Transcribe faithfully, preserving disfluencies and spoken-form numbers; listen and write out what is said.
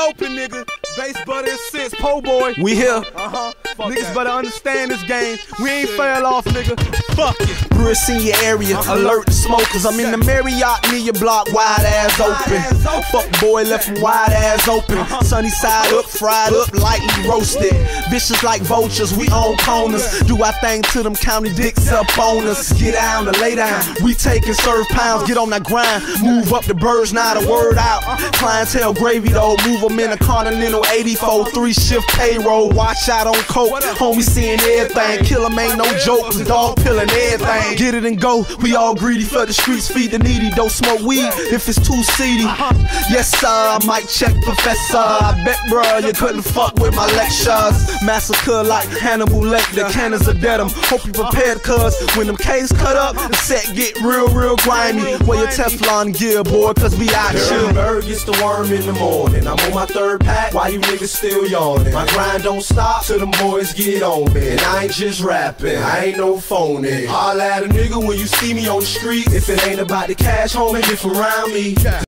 open, nigga. Bass, butter, and sense, po' boy. We here. Uh-huh. Niggas better understand this game. We ain't fail off, nigga. Fuck it. Brits in your area, alert the smokers. I'm in the Marriott, near your block, wide ass open. Fuck boy, left him wide ass open. Sunny side up, fried up, lightly roasted. Vicious like vultures, we own corners. Do our thing to them county dicks up on us. Get down and lay down. We take and serve pounds, get on that grind. Move up the birds, now the word out. Clientele gravy though, move them in a Continental eighty-four, three shift payroll. Watch out on coke, homie seeing everything. Kill 'em ain't no joke, cause dog pillin' everything. Get it and go, we all greedy for the streets, feed the needy. Don't smoke weed if it's too seedy. Yes sir, I might check professor. I bet bruh, you couldn't fuck with my lectures. Massacre like Hannibal Lecter, cannons of dead 'em. Hope you prepared cuz when them K's cut up, the set get real, real grimy. Wear your Teflon gear, boy, cause we out here. Bird gets the worm in the morning. I'm on my third pack, why you niggas still yawning? My grind don't stop till them boys get on me. And I ain't just rapping, I ain't no phony. Holla at a nigga when you see me on the street. If it ain't about the cash, homie, if around me.